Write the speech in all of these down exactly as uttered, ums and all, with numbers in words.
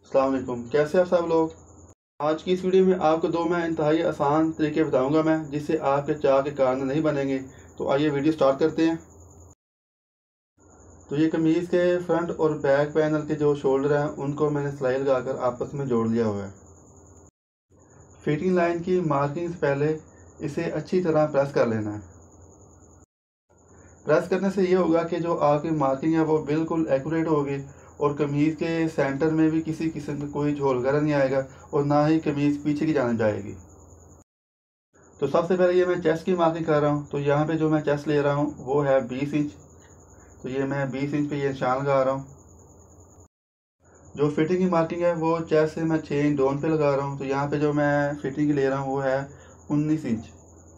अस्सलाम वालेकुम, कैसे आप सब लोग। आज की इस वीडियो में आपको दो मैं इंतहाई आसान तरीके बताऊंगा मैं जिससे आपके चाह के कारन नहीं बनेंगे। तो आइए वीडियो स्टार्ट करते हैं। तो ये कमीज़ के फ्रंट और बैक पैनल के जो शोल्डर हैं उनको मैंने सिलाई लगाकर आपस में जोड़ लिया हुआ है। फिटिंग लाइन की मार्किंग से पहले इसे अच्छी तरह प्रेस कर लेना है। प्रेस करने से ये होगा कि जो आपकी मार्किंग है वो बिल्कुल एक्यूरेट होगी और कमीज़ के सेंटर में भी किसी किस्म का कोई झोल वगैरह नहीं आएगा और ना ही कमीज़ पीछे की जाने जाएगी। तो सबसे पहले ये मैं चेस्ट की मार्किंग कर रहा हूँ। तो यहाँ पे जो मैं चेस्ट ले रहा हूँ वो है बीस इंच। तो ये मैं बीस इंच पे ये निशान लगा रहा हूँ। जो फिटिंग की मार्किंग है वो चेस्ट से मैं छः इंच डाउन पे लगा रहा हूँ। तो यहाँ पे जो मैं फिटिंग की ले रहा हूँ वो है उन्नीस इंच।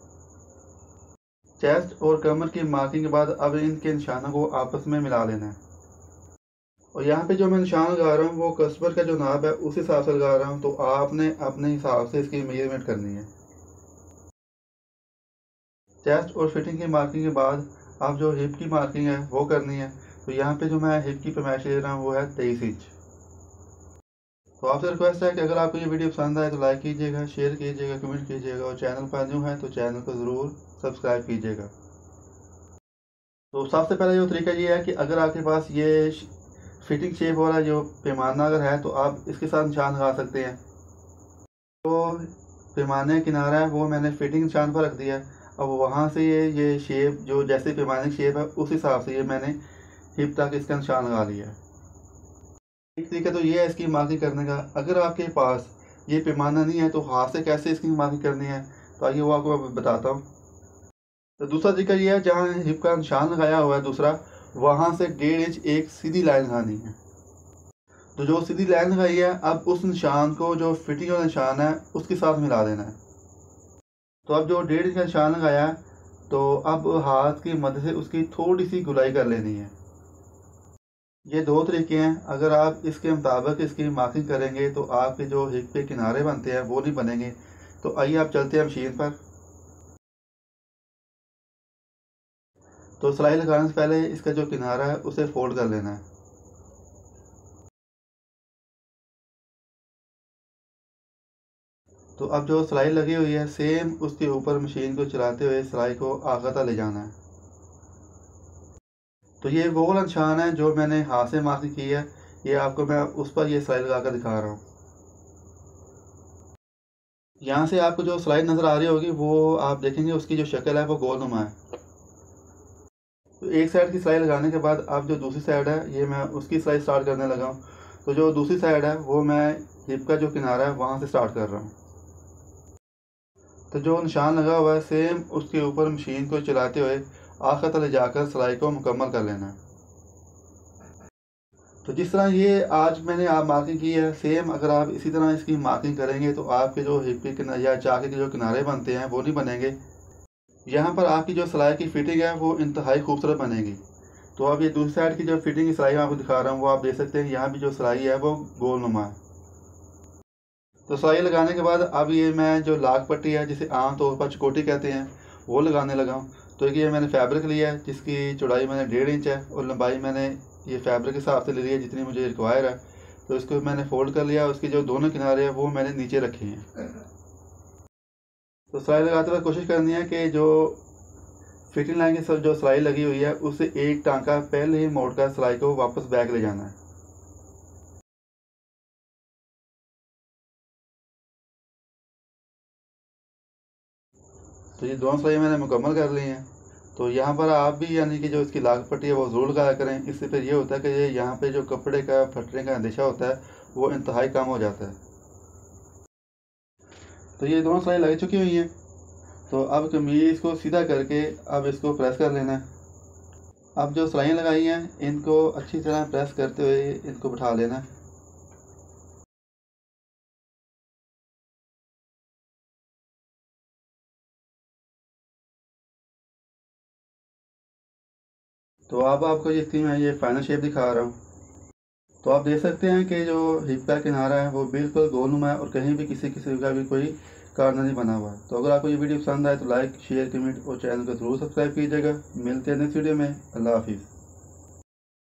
चेस्ट और कमर की मार्किंग के बाद अब इनके निशानों को आपस में मिला लेना है। और यहाँ पे जो मैं निशान लगा रहा हूँ वो कस्टमर का जो नाप है उस हिसाब से लगा रहा हूँ। तो आपने अपने हिसाब से इसकी मेजरमेंट करनी है। चेस्ट और फिटिंग की मार्किंग के बाद आप जो हिप की मार्किंग है वो करनी है। तो यहाँ पे जो मैं हिप की पैमाइश ले रहा हूँ वो है तेईस इंच। तो आपसे रिक्वेस्ट है कि अगर आपको ये वीडियो पसंद आए तो लाइक कीजिएगा, शेयर कीजिएगा, कमेंट कीजिएगा और चैनल पर न्यू है तो चैनल को ज़रूर सब्सक्राइब कीजिएगा। तो सबसे पहले जो तरीका ये है कि अगर आपके पास ये फिटिंग शेप वाला जो पैमाना अगर है तो आप इसके साथ निशान लगा सकते हैं। तो पैमाने किनारा है वो मैंने फिटिंग निशान पर रख दिया है। अब वहाँ से ये ये शेप जो जैसे पैमाने की शेप है उस हिसाब से ये मैंने हिप तक इसका निशान लगा लिया है। एक तरीका तो ये है इसकी मार्किंग करने का। अगर आपके पास ये पैमाना नहीं है तो हाथ से कैसे इसकी मार्किंग करनी है तो आइए वो आपको बताता हूँ। तो दूसरा तरीका ये है, जहाँ हिप का निशान लगाया हुआ है दूसरा, वहाँ से डेढ़ इंच एक सीधी लाइन लगानी है। तो जो सीधी लाइन लगाई है अब उस निशान को जो फिटिंग वाला निशान है उसके साथ मिला देना है। तो अब जो डेढ़ इंच का निशान लगाया है तो अब हाथ की मदद से उसकी थोड़ी सी गुलाई कर लेनी है। ये दो तरीके हैं। अगर आप इसके मुताबिक इसकी मार्किंग करेंगे तो आपके जो हिप के किनारे बनते हैं वो नहीं बनेंगे। तो आइए आप चलते हैं मशीन पर। तो सिलाई लगाने से पहले इसका जो किनारा है उसे फोल्ड कर लेना है। तो अब जो सिलाई लगी हुई है सेम उसके ऊपर मशीन को चलाते हुए सिलाई को आगे तक ले जाना है। तो ये वो वाला निशान है जो मैंने हाथ से मार्किंग की है, ये आपको मैं उस पर ये सिलाई लगा कर दिखा रहा हूँ। यहाँ से आपको जो सिलाई नज़र आ रही होगी वो आप देखेंगे उसकी जो शक्ल है वो गोल नुमा है। तो एक साइड की सिलाई लगाने के बाद अब जो दूसरी साइड है ये मैं उसकी सिलाई स्टार्ट करने लगा हूँ। तो जो दूसरी साइड है वो मैं हिप का जो किनारा है वहाँ से स्टार्ट कर रहा हूँ। तो जो निशान लगा हुआ है सेम उसके ऊपर मशीन को चलाते हुए आखिर तक ले जाकर सिलाई को मुकम्मल कर लेना है। तो जिस तरह ये आज मैंने आप मार्किंग की है सेम अगर आप इसी तरह इसकी मार्किंग करेंगे तो आपके जो हिप के किनारे या चाके के जो किनारे बनते हैं वो नहीं बनेंगे। यहाँ पर आपकी जो सिलाई की फिटिंग है वो इंतहाई खूबसूरत बनेगी। तो अब ये दूसरी साइड की जो फिटिंग की सिलाई मैं आपको दिखा रहा हूँ वो आप देख सकते हैं यहाँ भी जो सिलाई है वो गोल नुमा है। तो सिलाई लगाने के बाद अब ये मैं जो लाख पट्टी है जिसे आमतौर पर चकोटी कहते हैं वो लगाने लगा हूँ। तो ये मैंने फैब्रिक लिया है जिसकी चौड़ाई मैंने डेढ़ इंच है और लंबाई मैंने ये फैब्रिक के हिसाब से ले लिया है जितनी मुझे रिक्वायर है। तो इसको मैंने फोल्ड कर लिया, उसके जो दोनों किनारे हैं वो मैंने नीचे रखे हैं। तो सिलाई लगाते हुए कोशिश करनी है कि जो फिटिंग लाइन की जो सिलाई लगी हुई है उससे एक टांका पहले ही मोड़ कर सिलाई को वापस बैक ले जाना है। तो ये दोनों सिलाई मैंने मुकम्मल कर ली हैं। तो यहाँ पर आप भी यानी कि जो इसकी लाख पट्टी है वो ज़रूर लगाया करें। इससे फिर ये होता है कि ये यहाँ पे जो कपड़े का फटने का अंदेशा होता है वो इंतहाई कम हो जाता है। तो ये दोनों सिलाई लग चुकी हुई हैं। तो अब कमीज़ को सीधा करके अब इसको प्रेस कर लेना है। अब जो सिलाइयाँ लगाई हैं इनको अच्छी तरह प्रेस करते हुए इनको बिठा लेना है। तो अब आपको जिसकी मैं ये फाइनल शेप दिखा रहा हूँ। तो आप देख सकते हैं कि जो हिप का किनारा है वो बिल्कुल गोलनुमा है और कहीं भी किसी किसी का भी कोई कारना नहीं बना हुआ है। तो अगर आपको ये वीडियो पसंद आए तो लाइक शेयर कमेंट और चैनल को जरूर सब्सक्राइब कीजिएगा। मिलते हैं नेक्स्ट वीडियो में। अल्लाह हाफिज़।